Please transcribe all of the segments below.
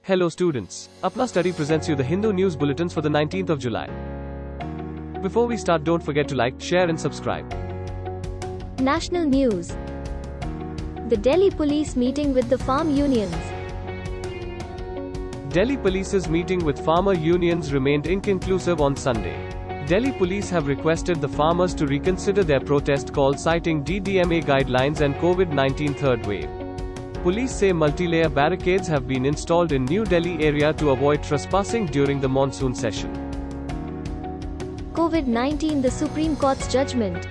Hello students, Apna Study presents you the Hindu news bulletins for the 19th of July. Before we start, don't forget to like, share and subscribe. National news. The Delhi police meeting with the farm unions. Delhi police's meeting with farmer unions remained inconclusive on Sunday. Delhi police have requested the farmers to reconsider their protest call, citing DDMA guidelines and COVID-19 third wave. Police say multi-layer barricades have been installed in New Delhi area to avoid trespassing during the monsoon session. COVID-19, the Supreme Court's judgment.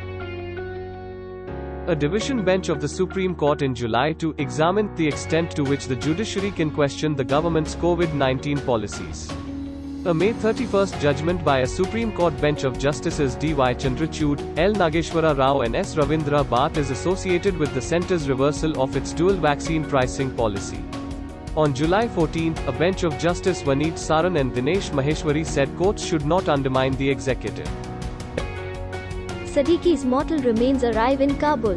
A division bench of the Supreme Court in July to examine the extent to which the judiciary can question the government's COVID-19 policies. A May 31st judgment by a Supreme Court bench of Justices D.Y. Chandrachud, L. Nageshwara Rao and S. Ravindra Bhatt is associated with the centre's reversal of its dual vaccine pricing policy. On July 14, a bench of Justice Vaneet Saran and Dinesh Maheshwari said courts should not undermine the executive. Sadiqi's mortal remains arrive in Kabul.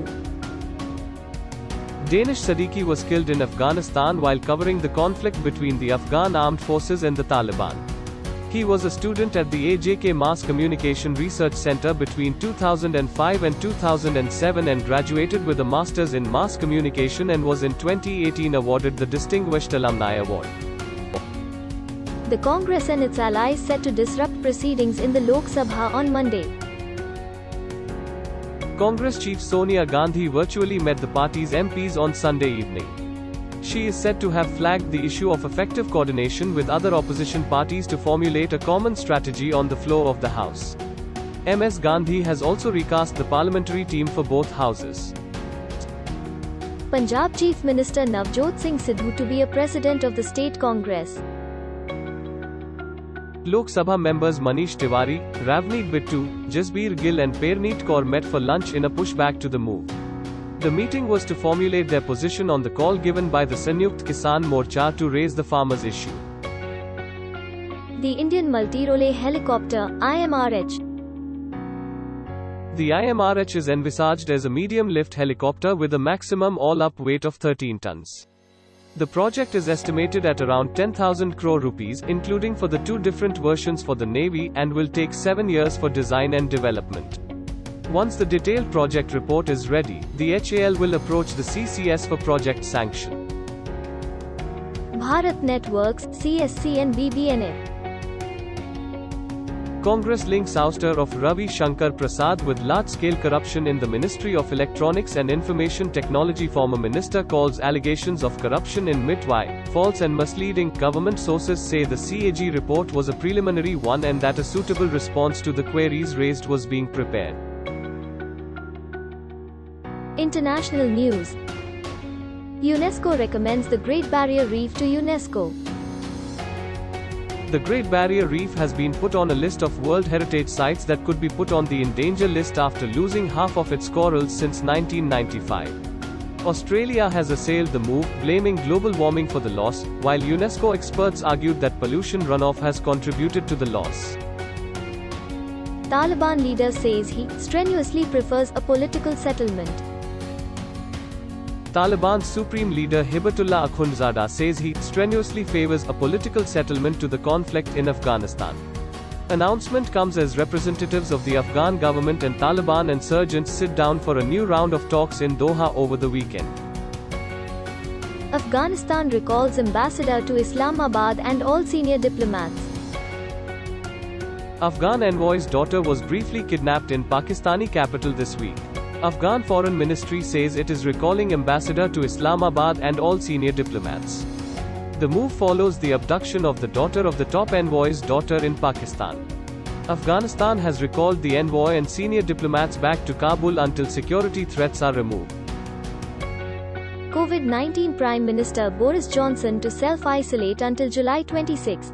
Danish Sadiqi was killed in Afghanistan while covering the conflict between the Afghan armed forces and the Taliban. He was a student at the AJK Mass Communication Research Center between 2005 and 2007 and graduated with a Masters in Mass Communication and was in 2018 awarded the Distinguished Alumni Award. The Congress and its allies set to disrupt proceedings in the Lok Sabha on Monday. Congress chief Sonia Gandhi virtually met the party's MPs on Sunday evening. She is said to have flagged the issue of effective coordination with other opposition parties to formulate a common strategy on the floor of the House. MS Gandhi has also recast the parliamentary team for both houses. Punjab Chief Minister Navjot Singh Sidhu to be a president of the State Congress. Lok Sabha members Manish Tiwari, Ravneet Bittu, Jasbir Gill and Perneet Kaur met for lunch in a pushback to the move. The meeting was to formulate their position on the call given by the Sanyukt Kisan Morcha to raise the farmers' issue. The Indian multi-role helicopter, IMRH. The IMRH is envisaged as a medium-lift helicopter with a maximum all-up weight of 13 tons. The project is estimated at around 10,000 crore rupees, including for the two different versions for the Navy, and will take 7 years for design and development. Once the detailed project report is ready, the HAL will approach the CCS for project sanction. Bharat Networks, CSC and BBNF. Congress links ouster of Ravi Shankar Prasad with large-scale corruption in the Ministry of Electronics and Information Technology. Former minister calls allegations of corruption in MITY false and misleading. Government sources say the CAG report was a preliminary one and that a suitable response to the queries raised was being prepared. International news. UNESCO recommends the Great Barrier Reef to UNESCO. The Great Barrier Reef has been put on a list of World Heritage Sites that could be put on the endanger list after losing half of its corals since 1995. Australia has assailed the move, blaming global warming for the loss, while UNESCO experts argued that pollution runoff has contributed to the loss. Taliban leader says he strenuously prefers a political settlement. Taliban's supreme leader Hibatullah Akhundzada says he strenuously favors a political settlement to the conflict in Afghanistan. Announcement comes as representatives of the Afghan government and Taliban insurgents sit down for a new round of talks in Doha over the weekend. Afghanistan recalls ambassador to Islamabad and all senior diplomats. Afghan envoy's daughter was briefly kidnapped in Pakistani capital this week. Afghan Foreign Ministry says it is recalling ambassador to Islamabad and all senior diplomats. The move follows the abduction of the daughter of the top envoy's daughter in Pakistan. Afghanistan has recalled the envoy and senior diplomats back to Kabul until security threats are removed. COVID-19 Prime Minister Boris Johnson to self-isolate until July 26.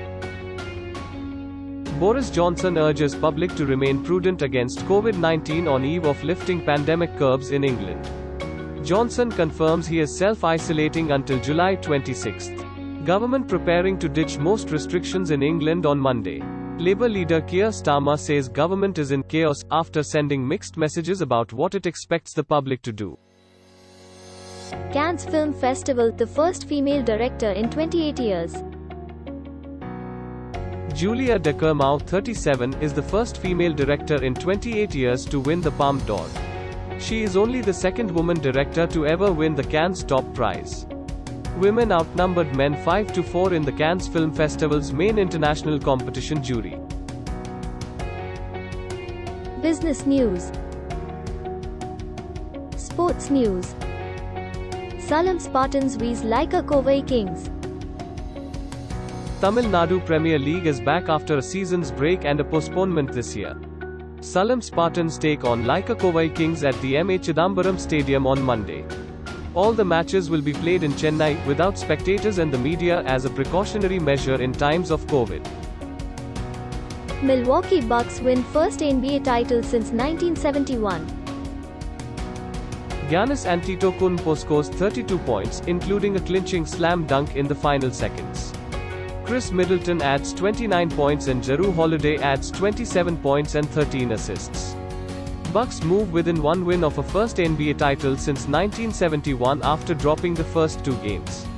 Boris Johnson urges public to remain prudent against COVID-19 on eve of lifting pandemic curbs in England. Johnson confirms he is self-isolating until July 26. Government preparing to ditch most restrictions in England on Monday. Labour leader Keir Starmer says government is in chaos after sending mixed messages about what it expects the public to do. Cannes Film Festival, the first female director in 28 years. Julia Ducournau, 37, is the first female director in 28 years to win the Palme d'Or. She is only the second woman director to ever win the Cannes top prize. Women outnumbered men 5-4 in the Cannes Film Festival's main international competition jury. Business news. Sports news. Salem Spartans vs Laika Kovai Kings. Tamil Nadu Premier League is back after a season's break and a postponement this year. Salem Spartans take on Laika Kovai Kings at the M.A. Chidambaram Stadium on Monday. All the matches will be played in Chennai, without spectators and the media, as a precautionary measure in times of COVID. Milwaukee Bucks win first NBA title since 1971. Giannis Antetokounmpo scores 32 points, including a clinching slam dunk in the final seconds. Chris Middleton adds 29 points and Jrue Holiday adds 27 points and 13 assists. Bucks move within one win of a first NBA title since 1971 after dropping the first two games.